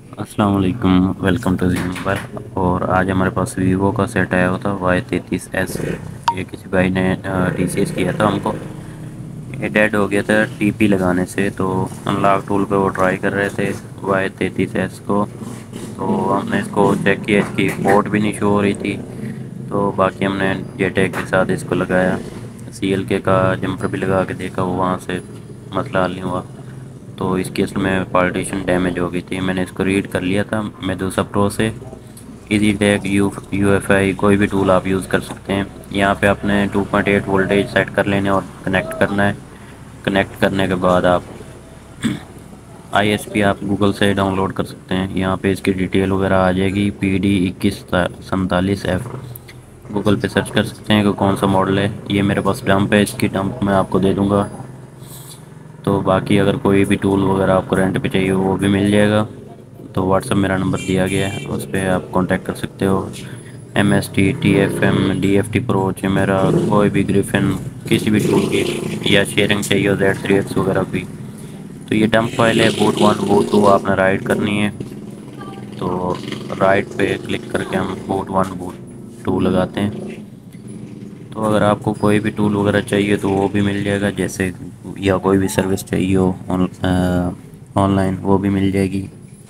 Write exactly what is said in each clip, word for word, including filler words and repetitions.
अस्सलाम वालेकुम, welcome to ji mobile. और आज हमारे पास वीवो का सेट आया हुआ था वाई तैंतीस एस। ये किसी भाई ने टी सी एस किया था हमको। ये डेड हो गया था टीपी लगाने से, तो अनलॉक टूल पे वो ट्राई कर रहे थे वाई तैंतीस एस को। तो हमने इसको चेक किया, इसकी पोर्ट भी नहीं शो हो रही थी। तो बाकी हमने जेटेक के साथ इसको लगाया, सी एल के का जंपर भी लगा के देखा, वो वहाँ से मसला हल नहीं हुआ। तो इसकी असल में पार्टीशन डैमेज हो गई थी। मैंने इसको रीड कर लिया था मेडुसा प्रो से। Easy tech U U F I कोई भी टूल आप यूज़ कर सकते हैं। यहाँ पे आपने two point eight voltage set कर लेने और कनेक्ट करना है। कनेक्ट करने के बाद आप आई एस पी आप गूगल से डाउनलोड कर सकते हैं। यहाँ पे इसकी डिटेल वगैरह आ जाएगी, पी डी इक्कीस सैंतालीस एफ। गूगल पे सर्च कर सकते हैं कि कौन सा मॉडल है। ये मेरे पास डंप है, इसकी डंप मैं आपको दे दूँगा। तो बाकी अगर कोई भी टूल वगैरह आपको रेंट पे चाहिए वो भी मिल जाएगा। तो व्हाट्सअप मेरा नंबर दिया गया है, उस पर आप कांटेक्ट कर सकते हो। M S T T F M D F T pro मेरा कोई भी ग्रिफिन किसी भी टूल की या शेयरिंग चाहिए हो जेड थ्री एक्स वगैरह की। तो ये डंप फाइल है, बूट वन बूट टू आपने राइट करनी है। तो राइट पे क्लिक करके हम बूट वन बूट टू लगाते हैं। तो अगर आपको कोई भी टूल वगैरह चाहिए तो वो भी मिल जाएगा, जैसे या कोई भी सर्विस चाहिए हो ऑनलाइन वो भी मिल जाएगी।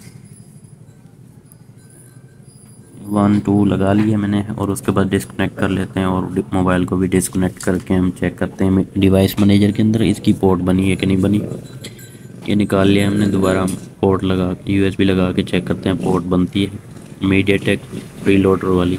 वन टू लगा लिया मैंने, और उसके बाद डिस्कनेक्ट कर लेते हैं और मोबाइल को भी डिस्कनेक्ट करके हम चेक करते हैं डिवाइस मैनेजर के अंदर इसकी पोर्ट बनी है कि नहीं बनी। ये निकाल लिया हमने, दोबारा हम पोर्ट लगा यू एस बी लगा के चेक करते हैं पोर्ट बनती है मीडियाटेक प्रीलोडर वाली।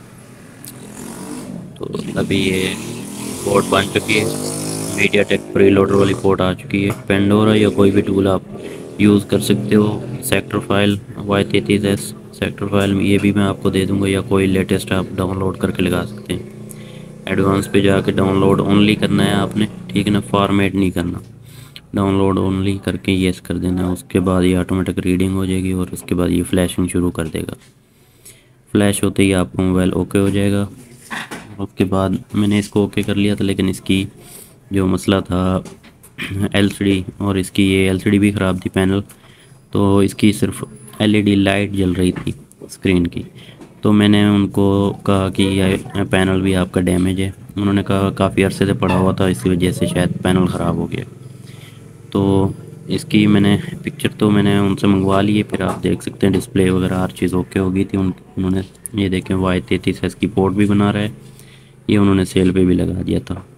तो अभी ये पोर्ट बन चुकी है, मीडियाटेक प्रीलोडर वाली पोर्ट आ चुकी है। पेंडोरा या कोई भी टूल आप यूज़ कर सकते हो। सेक्टर फाइल वाई तैंतीस एस सेक्टर फाइल में ये भी मैं आपको दे दूंगा, या कोई लेटेस्ट आप डाउनलोड करके लगा सकते हैं। एडवांस पे जाके डाउनलोड ओनली करना है आपने, ठीक है ना, फॉर्मेट नहीं करना। डाउनलोड ओनली करके येस कर देना है। उसके बाद ये ऑटोमेटिक रीडिंग हो जाएगी और उसके बाद ये फ्लैशिंग शुरू कर देगा। फ्लैश होते ही आपका मोबाइल ओके हो जाएगा। उसके बाद मैंने इसको ओके कर लिया था, लेकिन इसकी जो मसला था एल सी डी, और इसकी ये एल सी डी भी ख़राब थी पैनल। तो इसकी सिर्फ एल ई डी लाइट जल रही थी स्क्रीन की। तो मैंने उनको कहा कि यह पैनल भी आपका डैमेज है। उन्होंने कहा काफ़ी अरसे से पड़ा हुआ था, इसी वजह से शायद पैनल ख़राब हो गया। तो इसकी मैंने पिक्चर तो मैंने उनसे मंगवा ली है, फिर आप देख सकते हैं डिस्प्ले वगैरह हर चीज़ ओके हो गई थी। उन उन्होंने ये देखें वाई तैंतीस एस की पोर्ट भी बना रहा है, ये उन्होंने सेल पे भी लगा दिया था।